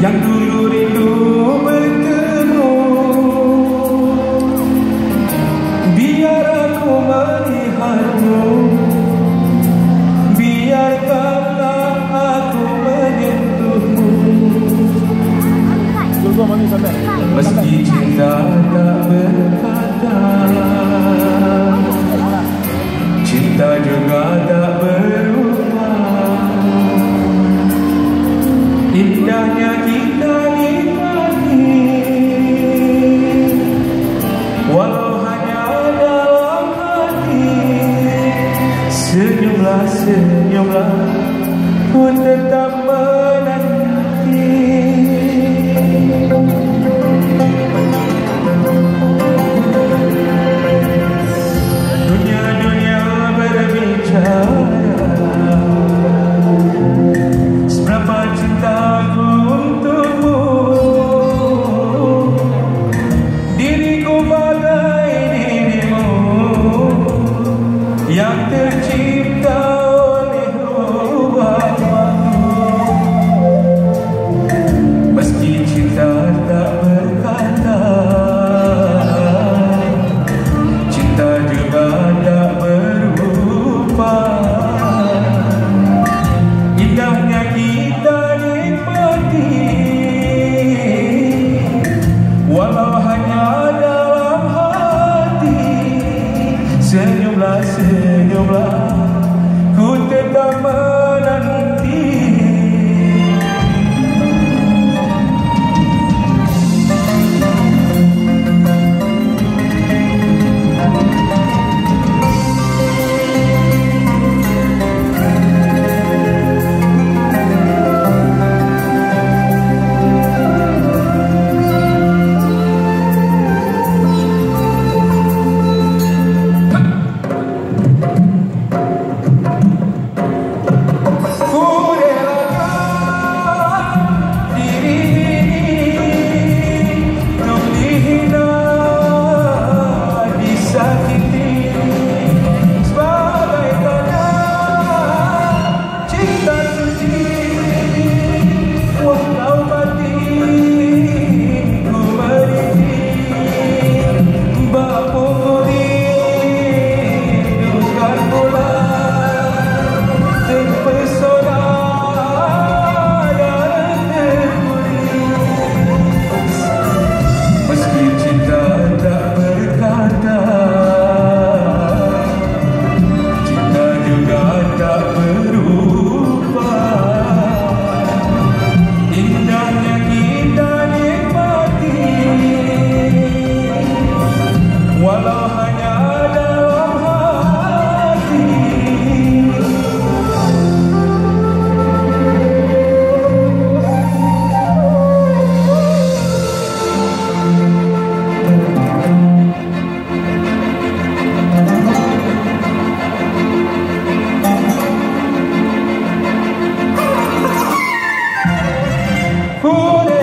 yang dulu rindu bertemu. Biar aku melihatmu, biarkanlah aku menyentuhmu. Meski cinta tak berkata, cinta juga tak berubah. Indahnya kita nikmati, walau hanya dalam hati. Senyumlah, senyumlah, ku tetap menanti. Dunia-dunia berbicara seberapa cintaku untukmu. Diriku bagai dirimu yang tercipta oleh rupa-rupamu. Meski cinta tak berkata, cinta juga tak berupa. Indahnya kita nikmati, walau hanya dalam hati. Senyumlah, senyumlah, ku tetap menanti. Walau hanya dalam hati. Ku